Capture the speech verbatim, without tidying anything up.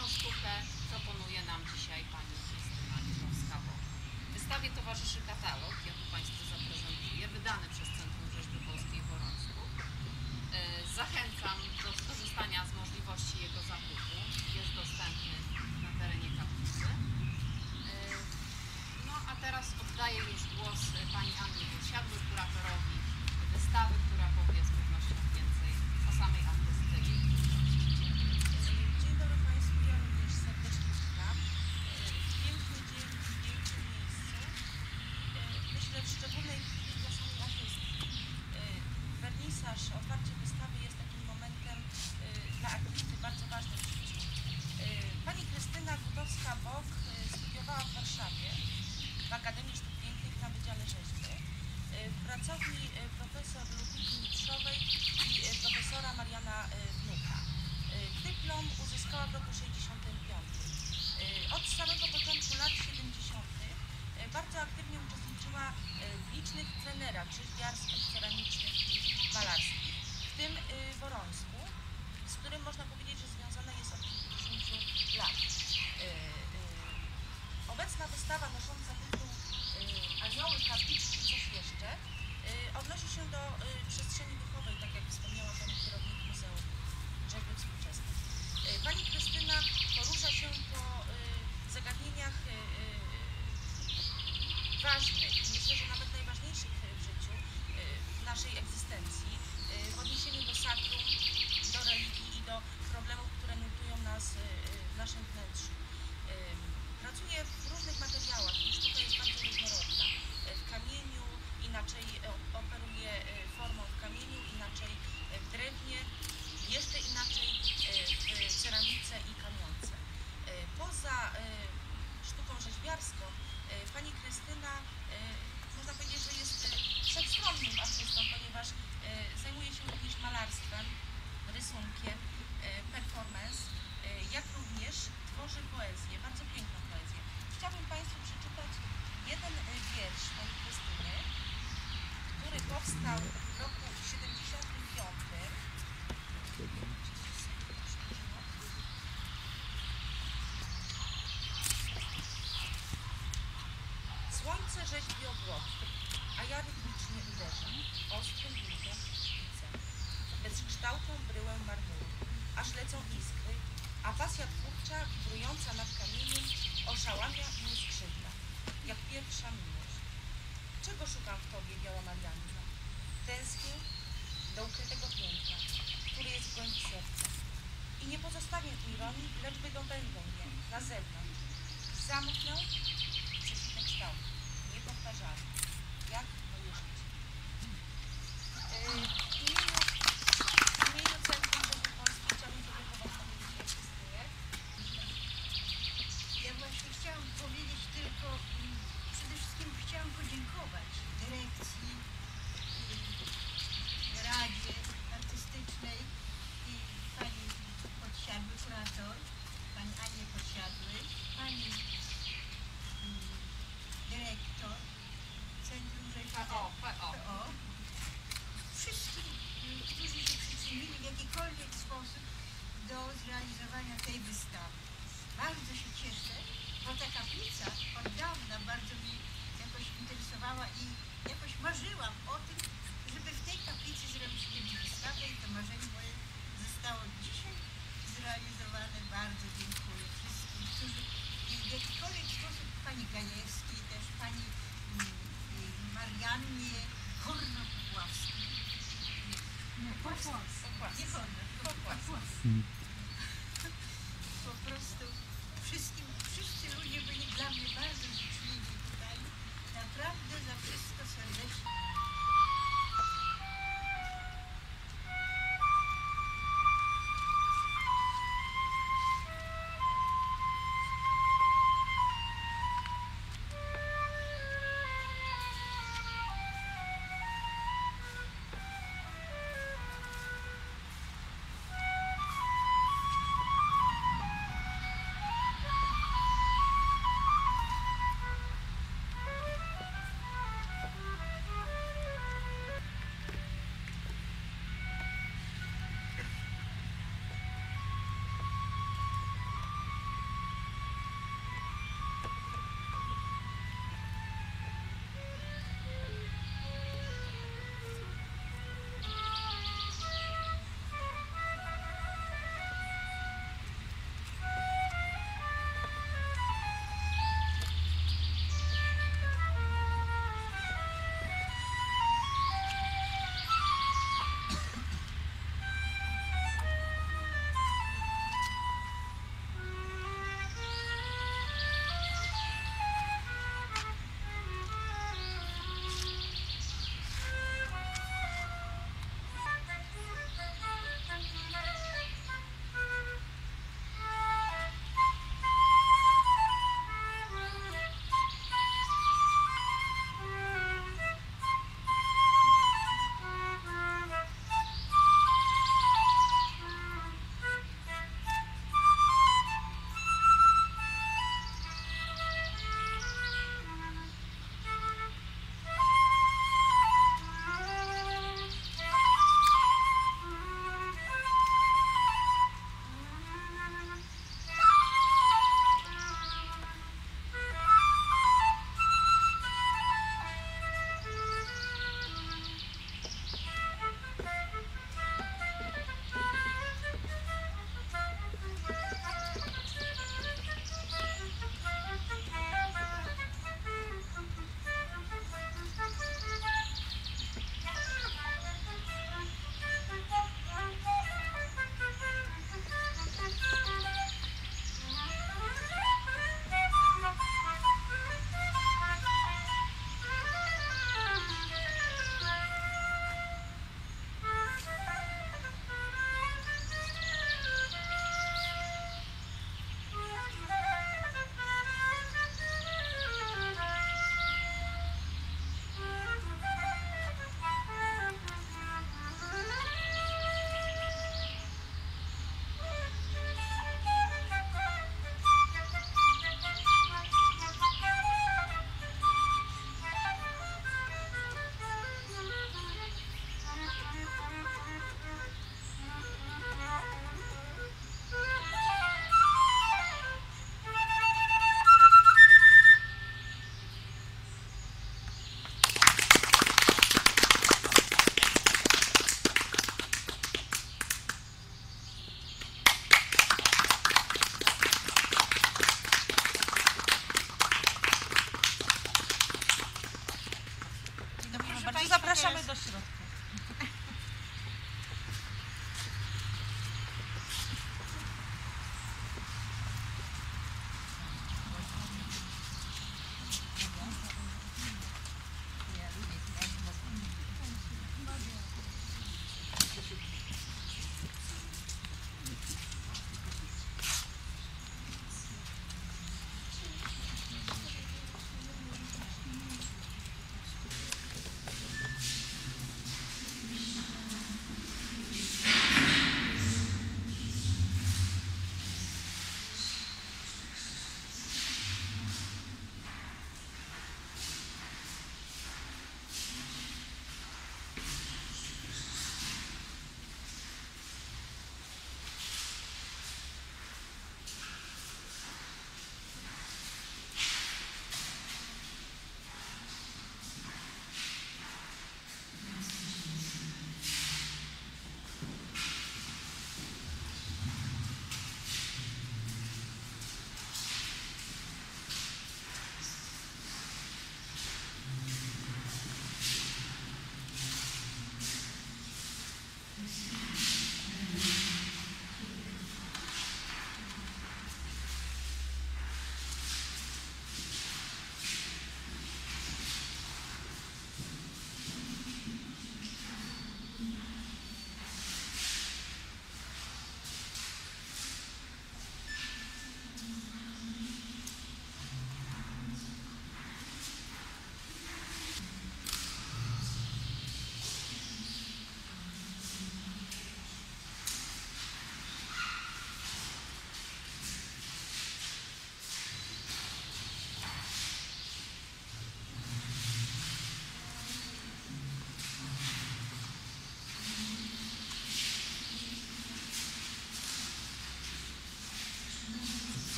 Pierwszą sztukę proponuje nam dzisiaj pani Krystyna Gutowska-Bock. Wystawie towarzyszy katalog, ja tu Państwu zaprezentuję, wydany przez Centrum Rzeźby Polskiej w Worońsku. Zachęcam do skorzystania z możliwości jego zakupu. Jest dostępny na terenie kaplicy. No a teraz oddaję już głos pani Annie Podsiadłej, kuratorowi wystawy, która powie z pewnością więcej o samej artystyce. Dzień dobry Państwu, ja również serdecznie witam. Piękny dzień w pięknym miejscu. Myślę w szczególnej chwili dla samej artystki. Wernisaż, otwarcie wystawy jest takim momentem dla artysty bardzo ważnym w życiu. Pani Krystyna Gutowska-Bock studiowała w Warszawie w Akademii Sztuk Pięknych na Wydziale Rzeźby, w pracowni profesor Ludwiki Mitrzowej i profesora Mariana Wnuka. Dyplom uzyskała w roku sześćdziesiątym piątym. Od samego początku lat siedemdziesiątych bardzo aktywnie uczestniczyła w licznych trenerach rzeźbiarskich, ceramicznych i malarskich, w tym w Worońsku, z którym można powiedzieć, że związana jest od kilkudziesięciu lat. Obecna wystawa nosząca tytuł Anioły, kapliczki i coś jeszcze odnosi się do przestrzeni duchowej, tak jak wspomniała pani kierownik Muzeum Rzeźby Współczesnej. Pani Krystyna porusza się po zagadnieniach ważnych, myślę, że nawet najważniejszych w życiu, w naszej egzystencji, w odniesieniu do sakrum, do religii i do problemów, które nurtują nas w naszym wnętrzu. Pracuje w różnych materiałach, i sztuka jest bardzo różnorodna. W kamieniu, inaczej operuje formą w kamieniu, inaczej w drewnie, jeszcze inaczej w ceramice i kamionce. Poza sztuką rzeźbiarską pani Krystyna, można powiedzieć, że jest wszechstronnym artystą, ponieważ zajmuje się również malarstwem, rysunkiem, performance, jak również tworzy poezję, bardzo piękną poezję. Chciałabym Państwu przeczytać jeden wiersz pani Krystyny, który powstał w roku siedemdziesiątym piątym. Słońce rzeźbi obłoki, a ja rytmicznie uderzam, ostrym wilkiem widzę. Bezkształtną bryłę marmuru, aż lecą iskry, a pasja twórcza, wibrująca nad kamieniem, oszałamia mnie skrzydła, jak pierwsza miłość. Czego szukam w Tobie, biała Marianno? Tęsknię do ukrytego piękna, który jest w głębi serca. I nie pozostawię ironii, lecz wydobędę je na zewnątrz. Zamknę przeciwne kształty, niepowtarzalne, jak moje życie. Yy, w imieniu, w imieniu Centrum Rzeźby Polskiej chciałabym podziękować pani Krystynie. Ja właśnie chciałam powiedzieć tylko, mm, przede wszystkim chciałam podziękować dyrekcji, y, Radzie Artystycznej i pani Podsiadłej, kurator, pani Anie Podsiadłej, pani y, dyrektor Centrum Rzeźby P O. Wszystkim, y, którzy się przyczynili w jakikolwiek sposób do zrealizowania tej wystawy. Bardzo się cieszę, bo ta kaplica od dawna bardzo mnie jakoś interesowała i jakoś marzyłam o tym, żeby w tej kaplicy zrobić kiedyś wystawę i to marzenie moje zostało dzisiaj zrealizowane. Bardzo dziękuję wszystkim, którzy w jakikolwiek sposób, pani Gajewskiej też, pani mm, Mariannie Horno-Popławskiej. Nie, Popławskiej. Nie Horno, Popławskiej. Po prostu wszystkim, wszyscy ludzie byli dla mnie bardzo życzliwi tutaj. Naprawdę za wszystko serdecznie